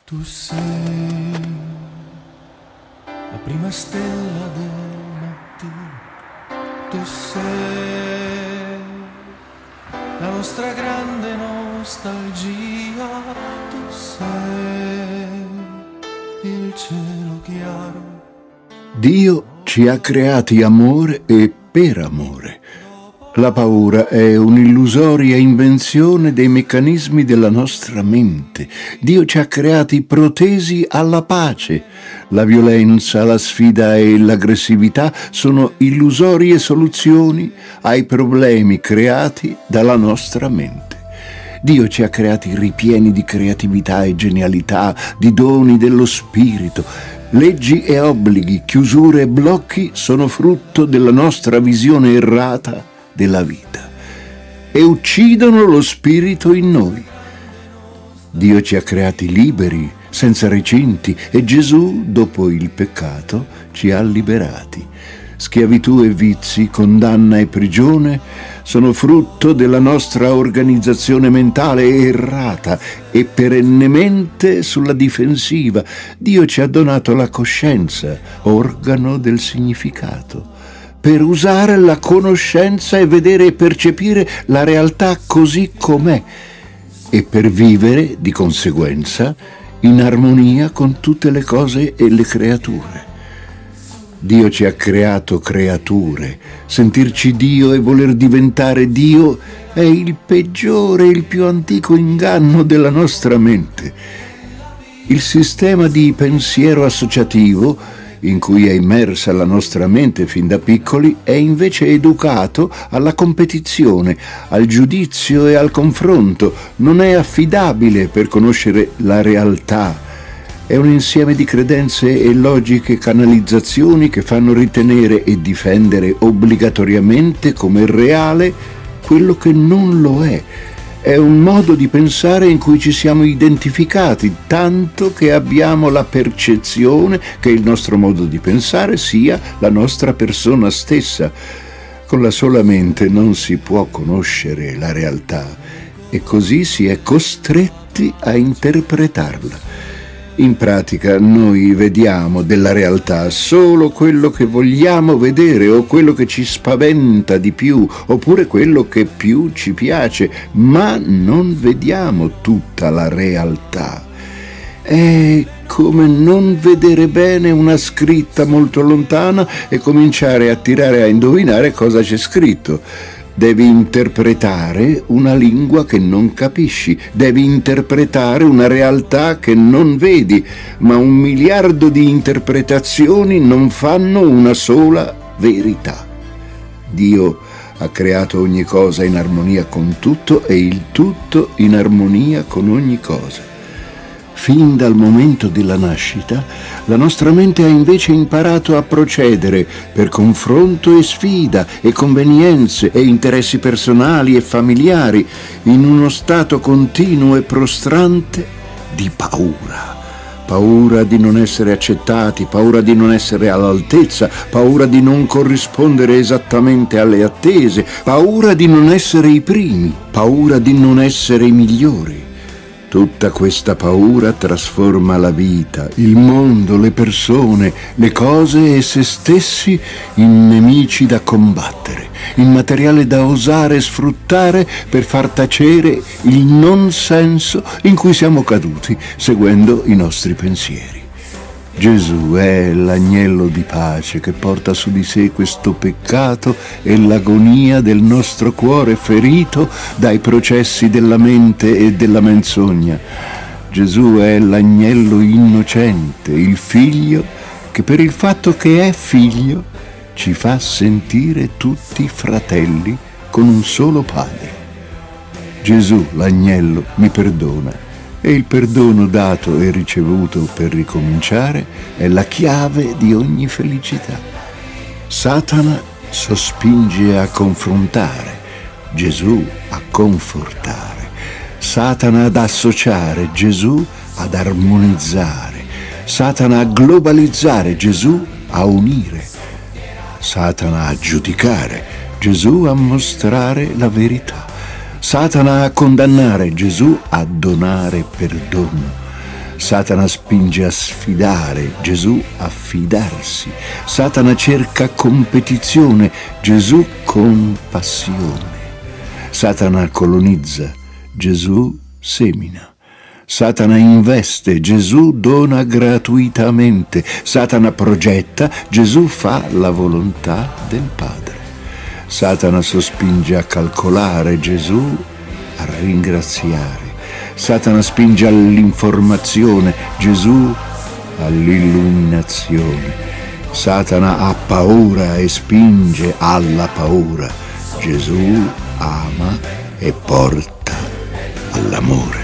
Tu sei la prima stella del mattino, tu sei la nostra grande nostalgia, tu sei il cielo chiaro. Dio ci ha creati amore e per amore. La paura è un'illusoria invenzione dei meccanismi della nostra mente. Dio ci ha creati protesi alla pace. La violenza, la sfida e l'aggressività sono illusorie soluzioni ai problemi creati dalla nostra mente. Dio ci ha creati ripieni di creatività e genialità, di doni dello spirito. Leggi e obblighi, chiusure e blocchi sono frutto della nostra visione errata della vita e uccidono lo spirito in noi. Dio ci ha creati liberi, senza recinti, e Gesù, dopo il peccato, ci ha liberati. Schiavitù e vizi, condanna e prigione sono frutto della nostra organizzazione mentale errata e perennemente sulla difensiva. Dio ci ha donato la coscienza, organo del significato, per usare la conoscenza e vedere e percepire la realtà così com'è e per vivere, di conseguenza, in armonia con tutte le cose e le creature. Dio ci ha creato creature. Sentirci Dio e voler diventare Dio è il peggiore e il più antico inganno della nostra mente. Il sistema di pensiero associativo in cui è immersa la nostra mente fin da piccoli, è invece educato alla competizione, al giudizio e al confronto. Non è affidabile per conoscere la realtà. È un insieme di credenze e logiche canalizzazioni che fanno ritenere e difendere obbligatoriamente come reale quello che non lo è. È un modo di pensare in cui ci siamo identificati, tanto che abbiamo la percezione che il nostro modo di pensare sia la nostra persona stessa. Con la sola mente non si può conoscere la realtà e così si è costretti a interpretarla. In pratica noi vediamo della realtà solo quello che vogliamo vedere o quello che ci spaventa di più oppure quello che più ci piace, ma non vediamo tutta la realtà. È come non vedere bene una scritta molto lontana e cominciare a tirare a indovinare cosa c'è scritto. Devi interpretare una lingua che non capisci, devi interpretare una realtà che non vedi, ma 1 miliardo di interpretazioni non fanno una sola verità. Dio ha creato ogni cosa in armonia con tutto e il tutto in armonia con ogni cosa. Fin dal momento della nascita, la nostra mente ha invece imparato a procedere per confronto e sfida e convenienze e interessi personali e familiari in uno stato continuo e prostrante di paura. Paura di non essere accettati, paura di non essere all'altezza, paura di non corrispondere esattamente alle attese, paura di non essere i primi, paura di non essere i migliori. Tutta questa paura trasforma la vita, il mondo, le persone, le cose e se stessi in nemici da combattere, in materiale da osare sfruttare per far tacere il non senso in cui siamo caduti, seguendo i nostri pensieri. Gesù è l'agnello di pace che porta su di sé questo peccato e l'agonia del nostro cuore ferito dai processi della mente e della menzogna. Gesù è l'agnello innocente, il figlio che per il fatto che è figlio ci fa sentire tutti fratelli con un solo padre. Gesù, l'agnello, mi perdona. E il perdono dato e ricevuto per ricominciare è la chiave di ogni felicità. Satana sospinge a confrontare, Gesù a confortare. Satana ad associare, Gesù ad armonizzare. Satana a globalizzare, Gesù a unire. Satana a giudicare, Gesù a mostrare la verità. Satana a condannare, Gesù a donare perdono. Satana spinge a sfidare, Gesù a fidarsi. Satana cerca competizione, Gesù compassione. Satana colonizza, Gesù semina. Satana investe, Gesù dona gratuitamente. Satana progetta, Gesù fa la volontà del Padre. Satana sospinge a calcolare, Gesù a ringraziare. Satana spinge all'informazione, Gesù all'illuminazione. Satana ha paura e spinge alla paura, Gesù ama e porta all'amore.